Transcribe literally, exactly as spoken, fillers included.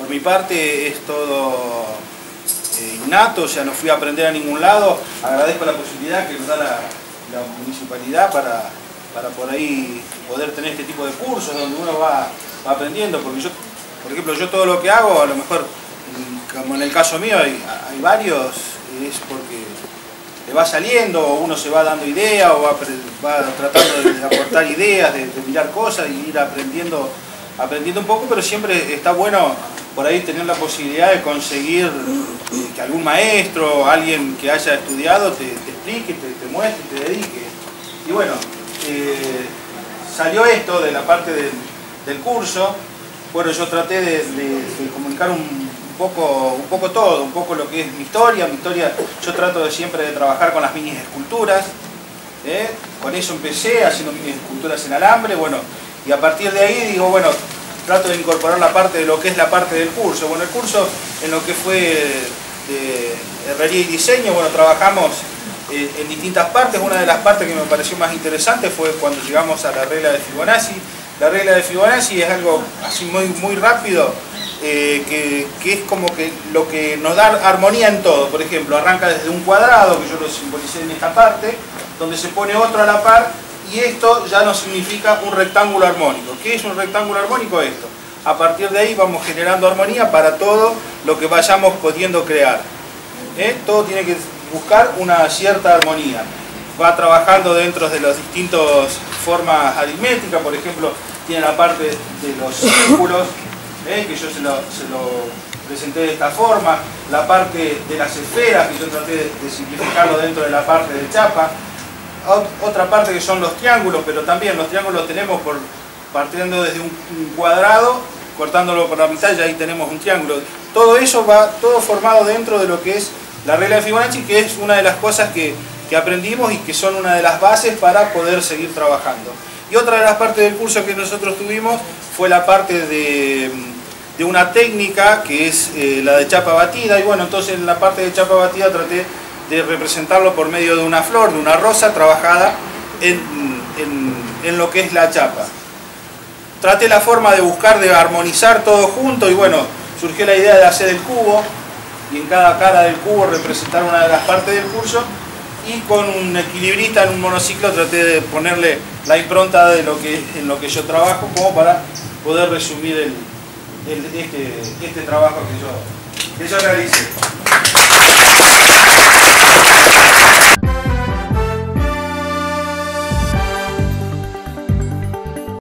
Por mi parte es todo eh, innato, o sea, no fui a aprender a ningún lado. Agradezco la posibilidad que nos da la, la municipalidad para, para por ahí poder tener este tipo de cursos donde uno va, va aprendiendo, porque yo, por ejemplo, yo todo lo que hago, a lo mejor, como en el caso mío, hay, hay varios, es porque le va saliendo, o uno se va dando ideas, o va, va tratando de aportar ideas, de, de mirar cosas y ir aprendiendo, aprendiendo un poco, pero siempre está bueno por ahí tener la posibilidad de conseguir eh, que algún maestro, alguien que haya estudiado te, te explique, te, te muestre, te dedique. Y bueno, eh, salió esto de la parte del, del curso. Bueno, yo traté de, de, de comunicar un, un, poco, un poco todo, un poco lo que es mi historia. Mi historia, yo trato de siempre de trabajar con las mini esculturas. ¿eh? Con eso empecé, haciendo mini esculturas en alambre. Bueno, y a partir de ahí digo, bueno, trato de incorporar la parte de lo que es la parte del curso. Bueno, el curso en lo que fue de herrería y diseño, bueno, trabajamos eh, en distintas partes. Una de las partes que me pareció más interesante fue cuando llegamos a la regla de Fibonacci. La regla de Fibonacci es algo así muy, muy rápido, eh, que, que es como que lo que nos da armonía en todo. Por ejemplo, arranca desde un cuadrado, que yo lo simbolicé en esta parte, donde se pone otro a la par, y esto ya no significa un rectángulo armónico. ¿Qué es un rectángulo armónico? Esto. A partir de ahí vamos generando armonía para todo lo que vayamos pudiendo crear. ¿Eh? Todo tiene que buscar una cierta armonía. Va trabajando dentro de las distintas formas aritméticas, por ejemplo, tiene la parte de los círculos, ¿eh? que yo se lo, se lo presenté de esta forma, la parte de las esferas, que yo traté de, de simplificarlo dentro de la parte de chapa. Otra parte que son los triángulos, pero también los triángulos tenemos por, partiendo desde un, un cuadrado, cortándolo por la mitad, y ahí tenemos un triángulo. Todo eso va todo formado dentro de lo que es la regla de Fibonacci, que es una de las cosas que, que aprendimos y que son una de las bases para poder seguir trabajando. Y otra de las partes del curso que nosotros tuvimos fue la parte de, de una técnica que es eh, la de chapa batida, y bueno, entonces en la parte de chapa batida traté de representarlo por medio de una flor, de una rosa trabajada en, en, en lo que es la chapa. Traté la forma de buscar, de armonizar todo junto, y bueno, surgió la idea de hacer el cubo, y en cada cara del cubo representar una de las partes del curso, y con un equilibrista en un monociclo traté de ponerle la impronta de lo que, en lo que yo trabajo, como para poder resumir el, el, este, este trabajo que yo, que yo realicé.